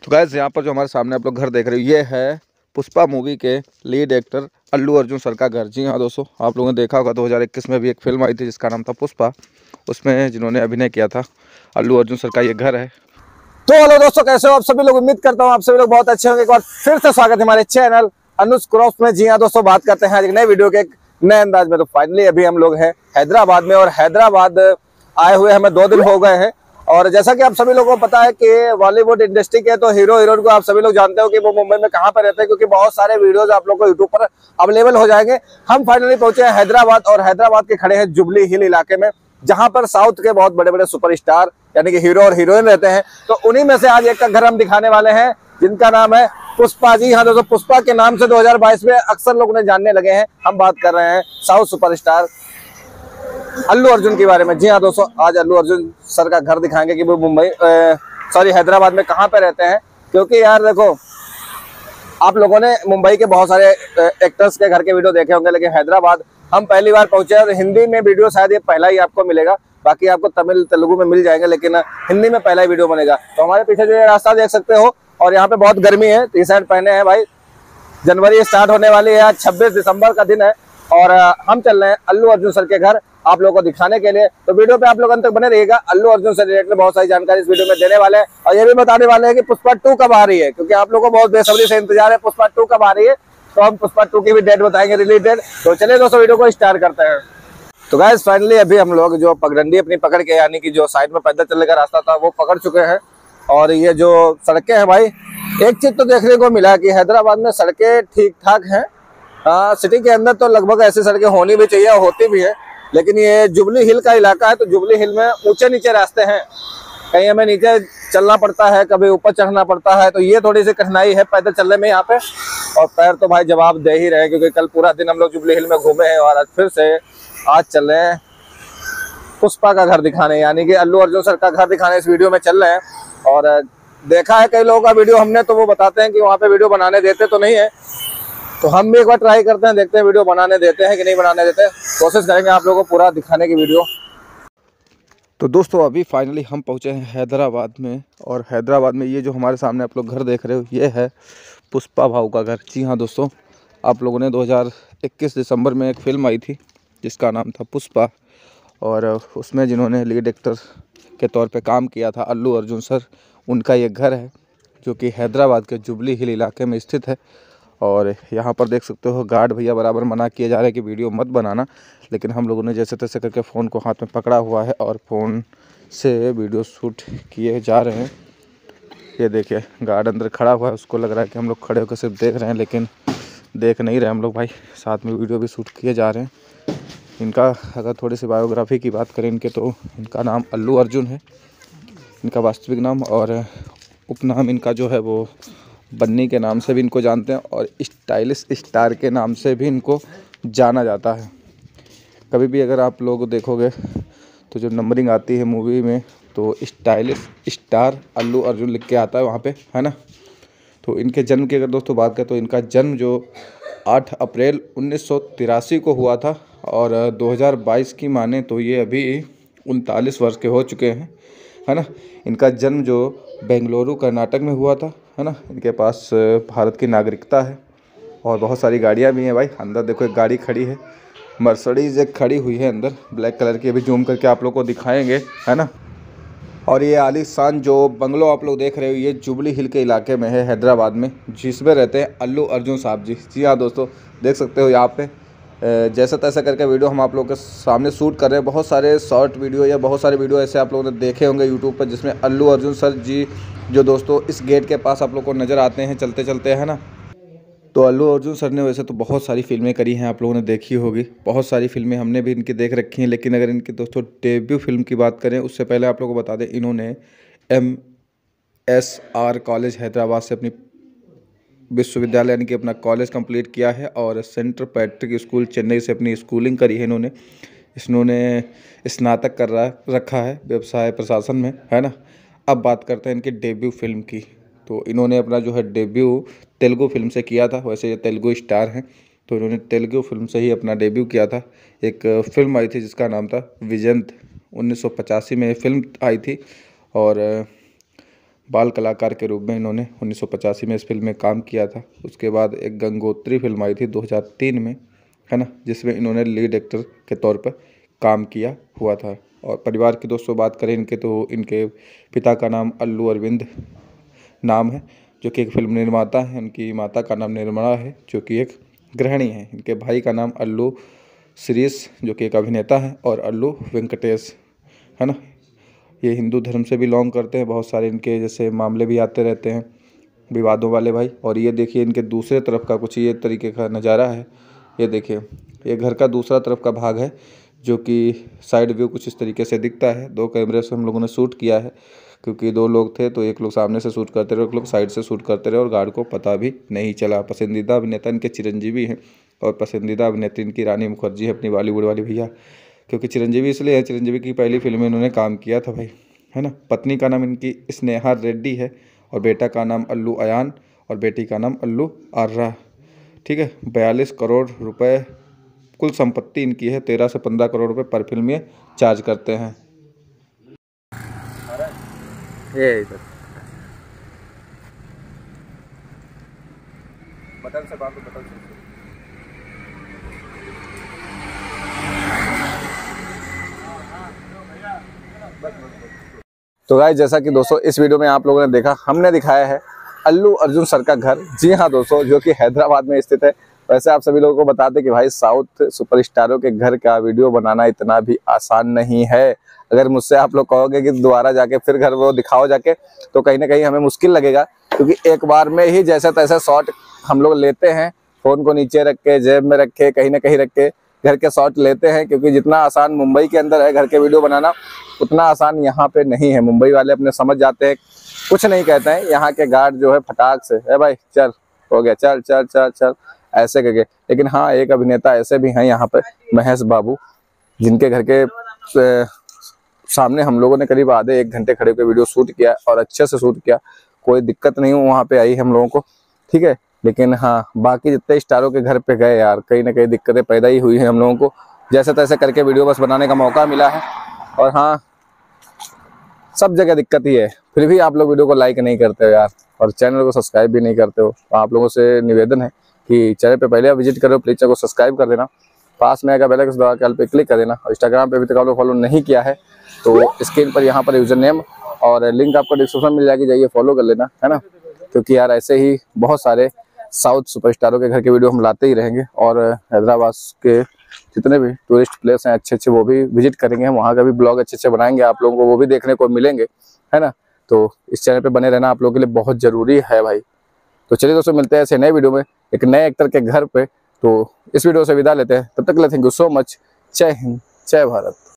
तो गाइस यहाँ पर जो हमारे सामने आप लोग घर देख रहे हो ये है पुष्पा मूवी के lead actor Allu Arjun sir का घर। जी हाँ दोस्तों, आप लोगों ने देखा होगा 2021 में भी एक फिल्म आई थी जिसका नाम था पुष्पा। उसमें जिन्होंने अभिनय किया था अल्लू अर्जुन सर का ये घर है। तो हेलो दोस्तों, कैसे हो आप सभी लोग। उम्मीद करता हूँ आप सभी लोग बहुत अच्छे होंगे। एक बार फिर से स्वागत है हमारे चैनल अनुज क्रॉप्स में। जी हाँ दोस्तों, बात करते हैं आज एक नए वीडियो के एक नए अंदाज में। तो फाइनली अभी हम लोग हैं हैदराबाद में और हैदराबाद आए हुए हमें 2 दिन हो गए हैं। और जैसा कि आप सभी लोगों को पता है कि बॉलीवुड इंडस्ट्री के तो हीरो हीरोइन को आप सभी लोग जानते हो कि वो मुंबई में कहाँ पर रहते हैं, क्योंकि बहुत सारे वीडियोस आप लोग को यूट्यूब पर अवेलेबल हो जाएंगे। हम फाइनली पहुंचे हैं हैदराबाद और हैदराबाद के खड़े हैं जुबली हिल इलाके में, जहां पर साउथ के बहुत बड़े बड़े सुपरस्टार यानी कि हीरो और हीरोइन रहते हैं। तो उन्हीं में से आज एक का घर हम दिखाने वाले हैं जिनका नाम है पुष्पा। जी हाँ दोस्तों, पुष्पा के नाम से 2022 में अक्सर लोग उन्हें जानने लगे हैं। हम बात कर रहे हैं साउथ सुपरस्टार अल्लू अर्जुन के बारे में। जी हाँ दोस्तों, आज अल्लू अर्जुन सर का घर दिखाएंगे कि वो हैदराबाद में कहाँ पे रहते हैं। क्योंकि यार देखो, आप लोगों ने मुंबई के बहुत सारे एक्टर्स के घर के वीडियो देखे होंगे, लेकिन हैदराबाद हम पहली बार पहुंचे और हिंदी में वीडियो शायद ये पहला ही आपको मिलेगा। बाकी आपको तमिल तेलुगु में मिल जाएंगे, लेकिन हिंदी में पहला ही वीडियो बनेगा। तो हमारे पीछे जो ये रास्ता देख सकते हो, और यहाँ पे बहुत गर्मी है, टी शर्ट पहने हैं भाई। जनवरी स्टार्ट होने वाली है, आज 26 दिसंबर का दिन है और हम चल रहे हैं अल्लू अर्जुन सर के घर आप लोगों को दिखाने के लिए। तो वीडियो पे आप लोग अंत तक बने रहिएगा। अल्लू अर्जुन से रिलेटेड बहुत सारी जानकारी इस वीडियो में देने वाले हैं और ये भी बताने वाले हैं कि पुष्पा 2 कब आ रही है, क्योंकि आप लोगों को बहुत बेसब्री से इंतजार है पुष्पा 2 कब आ रही है। तो हम पुष्पा 2 की भी डेट बताएंगे, रिलीज डेट। तो चलिए दोस्तों, वीडियो को स्टार्ट करते हैं। तो गाइस फाइनली अभी हम लोग जो पगडंडी अपनी पकड़ के, यानी कि जो साइड में पैदल चलने का रास्ता था, वो पकड़ चुके हैं। और ये जो सड़कें हैं भाई, एक चीज तो देखने को मिला कि हैदराबाद में सड़कें ठीक ठाक हैं। सिटी के अंदर तो लगभग ऐसी सड़कें होनी भी चाहिए, होती भी है, लेकिन ये जुबली हिल का इलाका है। तो जुबली हिल में ऊंचे नीचे रास्ते हैं, कहीं हमें नीचे चलना पड़ता है, कभी ऊपर चढ़ना पड़ता है। तो ये थोड़ी सी कठिनाई है पैदल चलने में यहाँ पे। और पैर तो भाई जवाब दे ही रहे, क्योंकि कल पूरा दिन हम लोग जुबली हिल में घूमे हैं और आज फिर से आज चल रहे हैं पुष्पा का घर दिखाने, यानी कि अल्लू अर्जुन सर का घर दिखाने इस वीडियो में चल रहे हैं। और देखा है कई लोगों का वीडियो हमने, तो वो बताते हैं कि वहाँ पे वीडियो बनाने देते तो नहीं है। तो हम भी एक बार ट्राई करते हैं, देखते हैं वीडियो बनाने देते हैं कि नहीं बनाने देते। कोशिश करेंगे आप लोगों को पूरा दिखाने की वीडियो। तो दोस्तों अभी फाइनली हम पहुँचे हैं हैदराबाद में, और हैदराबाद में ये जो हमारे सामने आप लोग घर देख रहे हो ये है पुष्पा भाऊ का घर। जी हाँ दोस्तों, आप लोगों ने 2021 दिसंबर में एक फ़िल्म आई थी जिसका नाम था पुष्पा, और उसमें जिन्होंने लीड एक्टर के तौर पे काम किया था अल्लू अर्जुन सर, उनका ये घर है जो कि हैदराबाद के जुबली हिल इलाके में स्थित है। और यहाँ पर देख सकते हो गार्ड भैया बराबर मना किए जा रहे हैं कि वीडियो मत बनाना, लेकिन हम लोगों ने जैसे तैसे करके फ़ोन को हाथ में पकड़ा हुआ है और फ़ोन से वीडियो शूट किए जा रहे हैं। ये देखिए गार्ड अंदर खड़ा हुआ है, उसको लग रहा है कि हम लोग खड़े होकर सिर्फ देख रहे हैं, लेकिन देख नहीं रहे हम लोग भाई, साथ में वीडियो भी शूट किए जा रहे हैं। इनका अगर थोड़ी सी बायोग्राफी की बात करें इनके, तो इनका नाम अल्लू अर्जुन है, इनका वास्तविक नाम, और उपनाम इनका जो है वो बन्नी के नाम से भी इनको जानते हैं, और स्टाइलिश स्टार के नाम से भी इनको जाना जाता है। कभी भी अगर आप लोग देखोगे तो जो नंबरिंग आती है मूवी में, तो स्टाइलिश स्टार अल्लू अर्जुन लिख के आता है वहाँ पे, है ना। तो इनके जन्म की अगर दोस्तों बात करें तो इनका जन्म जो 8 अप्रैल 1983 को हुआ था, और 2022 की माने तो ये अभी 39 वर्ष के हो चुके हैं, है ना। इनका जन्म जो बेंगलुरु कर्नाटक में हुआ था, है ना। इनके पास भारत की नागरिकता है और बहुत सारी गाड़ियाँ भी हैं भाई। अंदर देखो एक गाड़ी खड़ी है, मर्सिडीज एक खड़ी हुई है अंदर ब्लैक कलर की, अभी जूम करके आप लोग को दिखाएंगे, है ना। और ये आलीशान जो बंगलो आप लोग देख रहे हो ये जुबली हिल के इलाके में है हैदराबाद में, जिसमें रहते हैं अल्लू अर्जुन साहब जी। जी हाँ दोस्तों, देख सकते हो यहाँ पे जैसा तैसा करके वीडियो हम आप लोग के सामने शूट कर रहे हैं। बहुत सारे शॉर्ट वीडियो या बहुत सारे वीडियो ऐसे आप लोगों ने देखे होंगे यूट्यूब पर, जिसमें अल्लू अर्जुन सर जी जो दोस्तों इस गेट के पास आप लोग को नज़र आते हैं चलते चलते, है ना। तो अल्लू अर्जुन सर ने वैसे तो बहुत सारी फिल्में करी हैं, आप लोगों ने देखी होगी, बहुत सारी फिल्में हमने भी इनकी देख रखी हैं। लेकिन अगर इनकी दोस्तों डेब्यू फिल्म की बात करें उससे पहले आप लोगों को बता दें, इन्होंने MSR कॉलेज हैदराबाद से अपनी विश्वविद्यालय यानी कि अपना कॉलेज कंप्लीट किया है, और सेंट पैट्रिक स्कूल चेन्नई से अपनी स्कूलिंग करी है इन्होंने स्नातक कर रखा है व्यवसाय प्रशासन में, है ना। अब बात करते हैं इनकी डेब्यू फिल्म की। तो इन्होंने अपना जो है डेब्यू तेलुगु फिल्म से किया था, वैसे ये तेलुगु स्टार हैं, तो इन्होंने तेलुगु फिल्म से ही अपना डेब्यू किया था। एक फिल्म आई थी जिसका नाम था विजंत, 1985 में फिल्म आई थी। और बाल कलाकार के रूप में इन्होंने 1985 में इस फिल्म में काम किया था। उसके बाद एक गंगोत्री फिल्म आई थी 2003 में, है ना, जिसमें इन्होंने लीड एक्टर के तौर पर काम किया हुआ था। और परिवार की दोस्तों बात करें इनके, तो इनके पिता का नाम अल्लू अरविंद नाम है, जो कि एक फिल्म निर्माता है। इनकी माता का नाम निर्मला है, जो कि एक गृहिणी है। इनके भाई का नाम अल्लू शिरीष, जो कि एक अभिनेता है, और अल्लू वेंकटेश, है ना। ये हिंदू धर्म से बिलोंग करते हैं। बहुत सारे इनके जैसे मामले भी आते रहते हैं, विवादों वाले भाई। और ये देखिए इनके दूसरे तरफ का कुछ ये तरीके का नज़ारा है। ये देखिए, ये घर का दूसरा तरफ का भाग है, जो कि साइड व्यू कुछ इस तरीके से दिखता है। 2 कैमरे से हम लोगों ने शूट किया है, क्योंकि 2 लोग थे, तो एक लोग सामने से शूट करते रहे, एक लोग साइड से शूट करते रहे, और गार्ड को पता भी नहीं चला। पसंदीदा अभिनेता इनके चिरंजीवी हैं, और पसंदीदा अभिनेत्री इनकी रानी मुखर्जी है, अपनी बॉलीवुड वाली भैया। क्योंकि चिरंजीवी इसलिए है, चिरंजीवी की पहली फिल्म में इन्होंने काम किया था भाई, है ना। पत्नी का नाम इनकी स्नेहा रेड्डी है, और बेटा का नाम अल्लू अयान, और बेटी का नाम अल्लू आर्रा। ठीक है, 42 करोड़ रुपए कुल संपत्ति इनकी है। 13 से 15 करोड़ रुपए पर फिल्म ये चार्ज करते हैं। ये इधर बटन से बांधो, बटन से। तो गाइस, जैसा कि दोस्तों इस वीडियो में आप लोगों ने देखा, हमने दिखाया है अल्लू अर्जुन सर का घर। जी हाँ दोस्तों, जो कि हैदराबाद में स्थित है। वैसे आप सभी लोगों को बताते कि भाई साउथ सुपरस्टारों के घर का वीडियो बनाना इतना भी आसान नहीं है। अगर मुझसे आप लोग कहोगे कि दोबारा जाके फिर घर वो दिखाओ जाके, तो कहीं ना कहीं हमें मुश्किल लगेगा, क्योंकि एक बार में ही जैसे तैसे शॉट हम लोग लेते हैं, फोन को नीचे रख के, जेब में रख के, कहीं ना कहीं रख के घर के शॉट लेते हैं। क्योंकि जितना आसान मुंबई के अंदर है घर के वीडियो बनाना, उतना आसान यहाँ पे नहीं है। मुंबई वाले अपने समझ जाते हैं, कुछ नहीं कहते हैं। यहाँ के गार्ड जो है फटाक से, है भाई चल हो गया, चल चल चल चल, ऐसे करके। लेकिन हाँ, एक अभिनेता ऐसे भी हैं यहाँ पे, महेश बाबू, जिनके घर के सामने हम लोगों ने करीब आधे 1 घंटे खड़े होकर वीडियो शूट किया, और अच्छे से शूट किया। कोई दिक्कत नहीं वहाँ पे आई हम लोगों को, ठीक है। लेकिन हाँ, बाकी जितने स्टारों के घर पे गए यार, कहीं ना कहीं दिक्कतें पैदा ही हुई हैं हम लोगों को। जैसे तैसे करके वीडियो बस बनाने का मौका मिला है, और हाँ, सब जगह दिक्कत ही है। फिर भी आप लोग वीडियो को लाइक नहीं करते हो यार, और चैनल को सब्सक्राइब भी नहीं करते हो। तो आप लोगों से निवेदन है कि चैनल पे पहले आप विजिट करो, प्लीज चैनल को सब्सक्राइब कर देना, पास में आएगा बेल आइकन दबा के ऑल पे क्लिक कर देना। और इंस्टाग्राम पे अभी तक आप लोग फॉलो नहीं किया है, तो स्क्रीन पर यहाँ पर यूजर नेम और लिंक आपको डिस्क्रिप्शन में मिल जाएगी, जाइए फॉलो कर लेना, है ना। क्योंकि यार ऐसे ही बहुत सारे साउथ सुपरस्टारों के घर के वीडियो हम लाते ही रहेंगे, और हैदराबाद के जितने भी टूरिस्ट प्लेस हैं अच्छे अच्छे, वो भी विजिट करेंगे। हम वहाँ का भी ब्लॉग अच्छे अच्छे बनाएंगे, आप लोगों को वो भी देखने को मिलेंगे, है ना। तो इस चैनल पे बने रहना आप लोगों के लिए बहुत जरूरी है भाई। तो चलिए दोस्तों, मिलते हैं ऐसे नए वीडियो में एक नए एक्टर के घर पे। तो इस वीडियो से विदा लेते हैं, तब तक के लिए थैंक यू सो मच। जय हिंद, जय भारत।